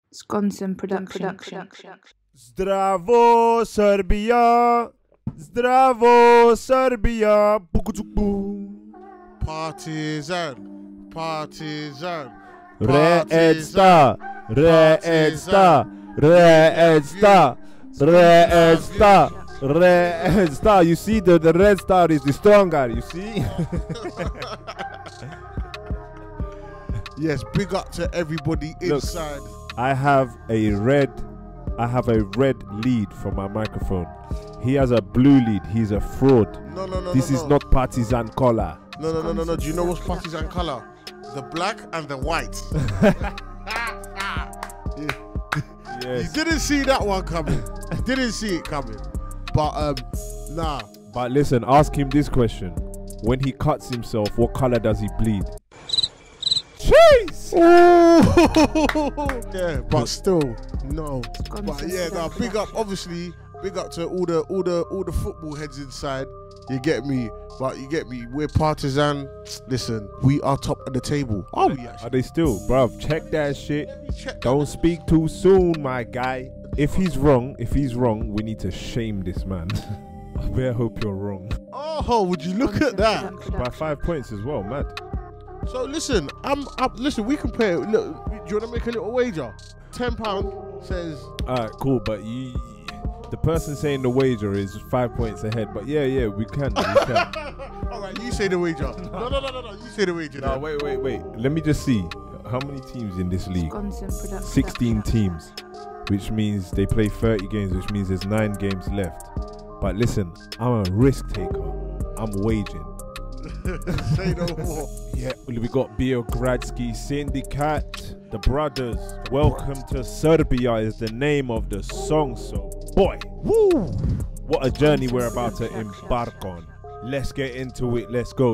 Sconson production. Zdravo Serbia, Zdravo Serbia. Partizan, partizan. Red Star, Red Star, Red Star, Red Star, Red Star. You see, the Red Star is the strong guy. You see. Yes, big up to everybody inside. Look, I have a red lead for my microphone. He has a blue lead. He's a fraud. No. This is not partisan color. No. Do you know what's partisan color? The black and the white. Yes. You didn't see that one coming. Didn't see it coming. But nah. But listen, ask him this question: when he cuts himself, what color does he bleed? Jeez! Yeah, but still, no. But yeah, now big up, obviously, big up to all the football heads inside. You get me? But you get me? We're partisan. Listen, we are top of the table. Are we actually? Are they still, bruv? Check that shit. Check Don't speak too soon, my guy. If he's wrong, we need to shame this man. I better hope you're wrong. Oh, would you look at that? By 5 points as well, mad. So listen, listen, we can play. Look, do you want to make a little wager? £10 says. Alright, cool, but the person saying the wager is 5 points ahead. But yeah, we can. Alright, you say the wager. No. You say the wager. No, wait. Let me just see. How many teams in this league? 16 teams, which means they play 30 games, which means there's 9 games left. But listen, I'm a risk taker. I'm waging. Say no more. Yeah, we got Beogradsky Syndicate, the brothers. Welcome to Serbia is the name of the song. So, boy, woo! What a journey we're about to embark on. Let's get into it. Let's go.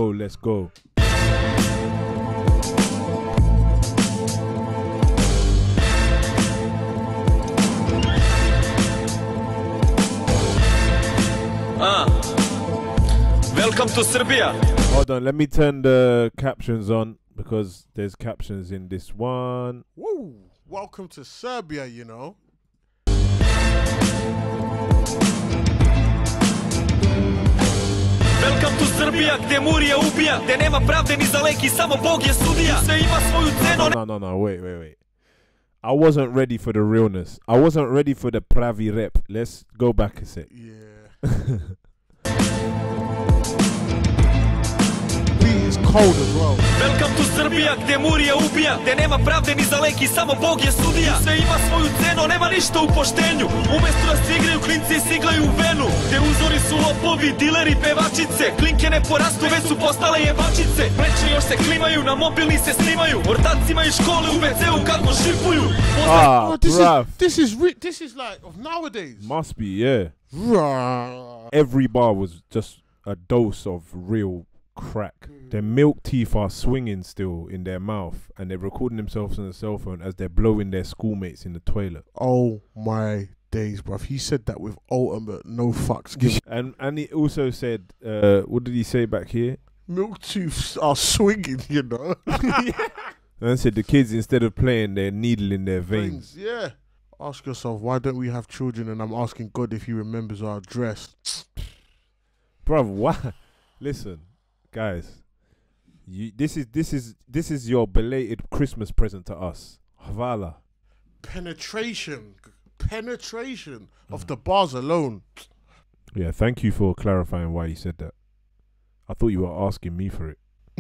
Welcome to Serbia. Hold on, let me turn the captions on because there's captions in this one. Woo! Welcome to Serbia, you know. Welcome to Serbia, gdje Murija ubija, gdje nema pravde ni za lek i samo Bog je sudija. Sve ima svoju cenu. No, wait. I wasn't ready for the realness. I wasn't ready for the pravi rep. Let's go back a sec. Yeah. It's cold as well. Welcome to Serbia, gdje Murija ubija, gdje nema pravde ni za lek i samo Bog je sudija. Sve ima svoju cenu, nema ništa u poštenju. Umjesto da se igraju klinci i siglaju u venu, gdje uzori su lopovi, dileri, pevačice. Klinke ne porastu, već su postale jebačice. Pleće još se klimaju, na mobilni se snimaju. Ortaci imaju škole u WC-u kako šipuju. This is like of nowadays. Must be, yeah. Every bar was just a dose of real crack. Their milk teeth are swinging still in their mouth, and they're recording themselves on a cell phone as they're blowing their schoolmates in the toilet. Oh my days, bruv. He said that with ultimate no fucks given. And he also said, what did he say back here? Milk teeth are swinging, you know. And said the kids, instead of playing, they're needling their veins. Yeah. Ask yourself, why don't we have children? And I'm asking God if he remembers our dress. Bruv, why? Listen, guys. This is your belated Christmas present to us. Hvala. Penetration of the bars alone. Yeah, thank you for clarifying why you said that. I thought you were asking me for it.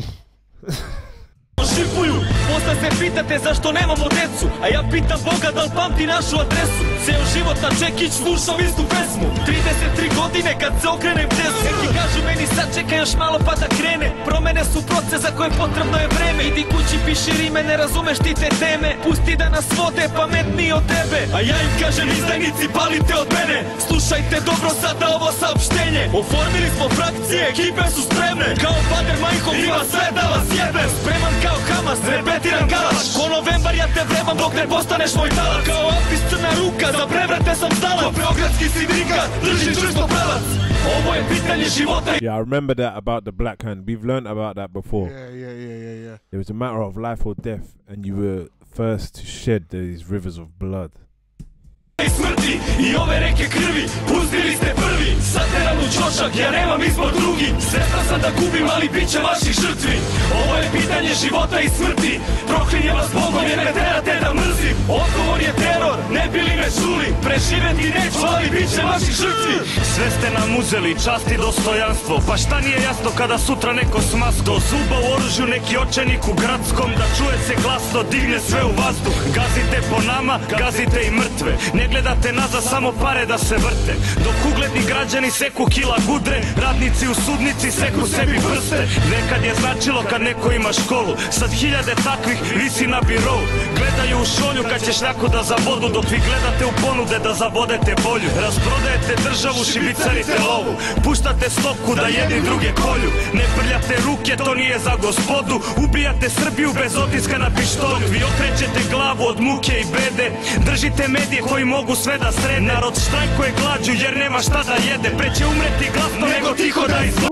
Šipuju, posle se pitate zašto nemamo decu, a ja pitam Boga da li pamti našu adresu. Ceo život na čekić slušam istu pesmu, 33 godine kad se okrenem desu. Neki kažu meni sad čeka još malo pa da krene, promene su proces za koje potrebno je vreme. Idi kući piši rime, ne razumeš ti te teme, pusti da nas vode pametniji od tebe. A ja im kažem izdajnici palite od mene, slušajte dobro sada ovo saopštenje. Oformili smo frakcije, ekipe su spremne, kao Bader Majhov ima sve da vas jebem. Spreman kao Hamas, repetiram galaš, ko novembar ja te vremam dok ne postaneš moj talac. Kao Apis crna ruka, za prevrate sam stalac, ko beogradski sindikat, drži čvrsto pravac. Ovo je pitanje života. Yeah, I remember that about the black hand. We've learned about that before. Yeah. It was a matter of life or death, and you were first to shed these rivers of blood. I smrti I ove reke krvi pustili ste prvi sateran u ćošak, ja nemam izbor drugi. Svestan sam da gubim, ali bit će vaših žrtvi. Ovo je pitanje života I smrti. Proklinje vas Bogom jer me terate da mrzim. Odgovor je teror, ne bili me čuli. Preživeti neću, ali bit će vaših žrtvi. Sve ste nam uzeli, čast I dostojanstvo. Pa šta nije jasno kada sutra neko s maskom do zuba u oružju, neki očajnik u gradskom, da čuje se glasno, digne sve u vazduh. Gazite po nama, gazite I mrtve. Ne gledate nazad, samo pare da se vrte. Dok ugledni građani seku kila gudre, radnici u sudnici seku sebi prste. Nekad je značilo kad neko ima školu, sad hiljade takvih visi na birou. Gledaju u šolju kad ćeš neko da zabodu, dok vi gledate u ponude da zabodete bolju. Rasprodajete državu, šibicarite lovu, puštate stopku da jedni druge kolju. Ne prljate ruke, to nije za gospodu, ubijate Srbiju bez otiska na pištolju. Vi okrećete glavu od muke I bede, držite medije koji mogu sve da srede. Narod štrajkuje glađu jer nema šta da jede. Preće umreti glasno nego tiho da izvode.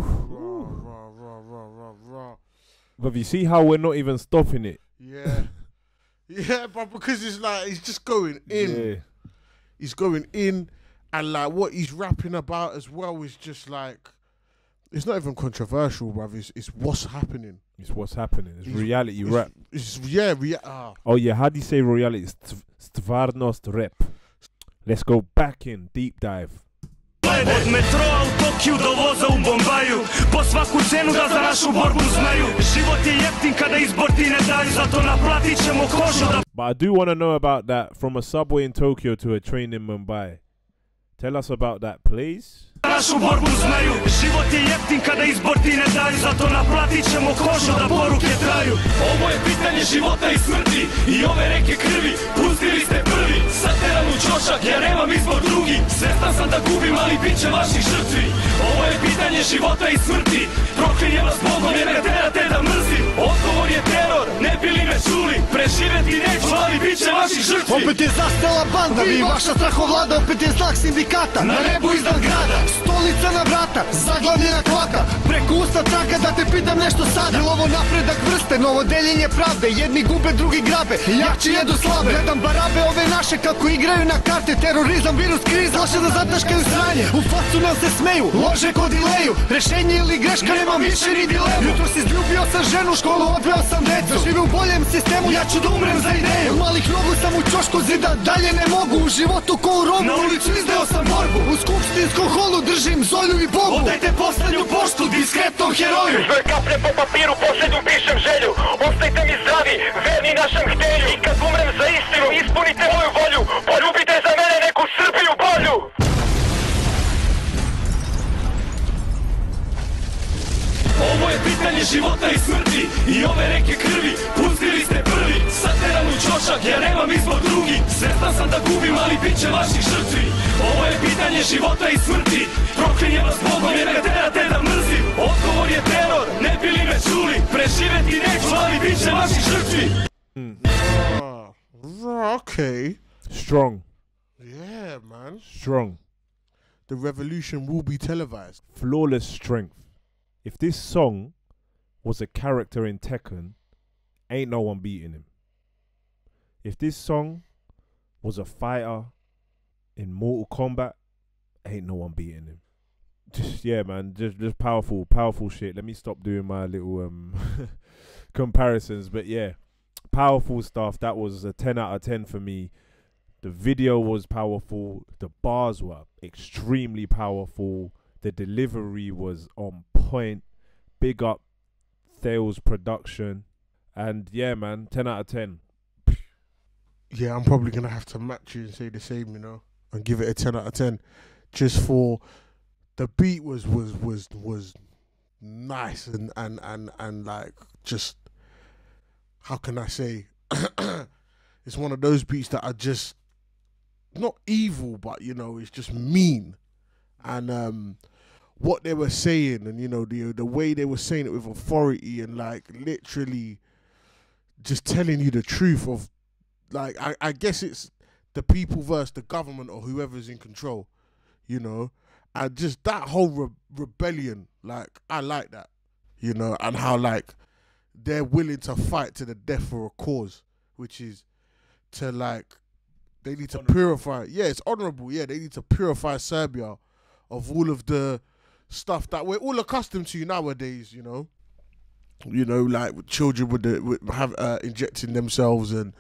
But you see how we're not even stopping it? Yeah. Yeah, but because it's like, he's just going in. Yeah. He's going in, and like what he's rapping about as well is just like, it's not even controversial, bruv. It's what's happening. It's what's happening. It's reality rap. Oh yeah, how do you say reality? Stvarnost rap. Let's go back in, deep dive. Od metroa u Tokiju do voza u Bombaju, po svaku cenu da za našu borbu znaju. Život je jeftin kada izbor ti ne daju, zato naplatit ćemo kožu da... But I do want to know about that, from a subway in Tokyo to a train in Mumbai. Tell us about that, please. Našu borbu znaju, život je jeftin kada izbor ti ne daju, zato naplatit ćemo kožu da poruke traju. Ovo je pitanje života I smrti, I ove reke krvi pustili ste prvi, sateran u ćošak, ja nemam izbor drugi. Svestan sam da gubim, ali bit će vaših žrtvi. Ovo je pitanje života I smrti, proklinje vas Bogom jer me terate da mrzim. Odgovor je teror, ne bili me čuli. Preživeti neću, ali bit će vaših žrtvi. Opet je zastala banda, vi vaša strahovlada, opet je znak sindikata. Na nebu iznad grada, stolica na vrata, zaglavljena kvaka, preko usta traka da te pitam nešto sada. Jel ovo napredak vrste, novo deljenje pravde, jedni gube, drugi grabe, jači jedu slabe. Gledam barabe ove naše kako igraju na karte, terorizam, virus, kriza, loše da zataškaju sranje. U facu nam se smeju, lože ko dileju, rešenje ili greška, nemam više ni dilemu. Jutro si izljubio sam ženu, školu odveo sam decu, živim u boljem sistemu, ja ću da umrem za ideju. Od malih nogu sam u ćošku zida, dalje ne mogu, u životu ko u robu, na ulicu izdeo sam borbu. U skupštinskom holu držim Zolju I Bogu. Odajte poslednju poštu diskretnom heroju. Sve kaplje po papiru, posljednju pišem želju. Ostajte mi zdravi, verni našem htenju. I kad umrem za istinu, ispunite moju volju. Poljubite za mene neku Srbiju bolju. Ovo je pitanje života I smrti, I ove reke krvi pustili ste prvi, sateran u ćošak, ja nemam izbor drugi. Svestan sam da gubim, ali bit će vaših žrtvi. Ovo je pitanje života I smrti, proklinje vas Bogom jer me terate da mrzim. Odgovor je teror, ne bili me čuli. Preživeti neću, ali bit će vaših žrtvi. Okay. Strong. Yeah, man. Strong. The revolution will be televised. Flawless strength. If this song was a character in Tekken, ain't no one beating him. If this song was a fighter in Mortal Kombat, ain't no one beating him. Just, yeah, man, just powerful shit. Let me stop doing my little comparisons, but yeah, powerful stuff. That was a 10 out of 10 for me. The video was powerful. The bars were extremely powerful. The delivery was on point. Big up Thales production. And yeah, man, 10 out of 10. Yeah, I'm probably going to have to match you and say the same, you know, and give it a 10 out of 10. Just for the beat was nice and like, just, how can I say, it's one of those beats that are just not evil, but, you know, it's just mean. And what they were saying, and, you know, the way they were saying it with authority and, like, literally just telling you the truth of, like, I guess it's the people versus the government or whoever's in control, you know, and just that whole rebellion, like, I like that, you know, and how, like, they're willing to fight to the death for a cause, which is to like, they need to purify. Yeah, it's honorable. Yeah, they need to purify Serbia of all of the stuff that we're all accustomed to nowadays. You know, like children with injecting themselves, and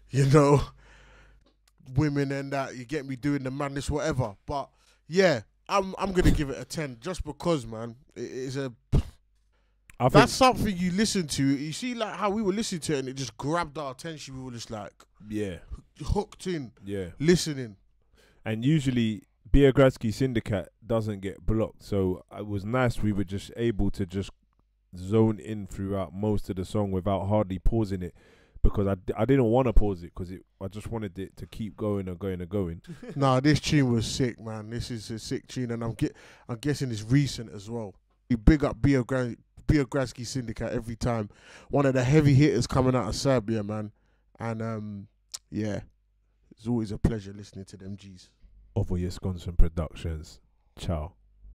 women and that. You get me, doing the madness, whatever. But yeah, I'm gonna give it a 10 just because, man, it is that's something you listen to. You see, like how we were listening to it, and it just grabbed our attention. We were just like, hooked in, listening. And usually, Beogradsky Syndicate doesn't get blocked, so it was nice. We were just able to just zone in throughout most of the song without hardly pausing it, because I didn't want to pause it because I just wanted it to keep going and going and going. Nah, this tune was sick, man. This is a sick tune, and I'm guessing it's recent as well. We big up Beogradsky Syndicate every time. One of the heavy hitters coming out of Serbia, man. And yeah, it's always a pleasure listening to them G's. Ovo Wisconsin Productions. Ciao.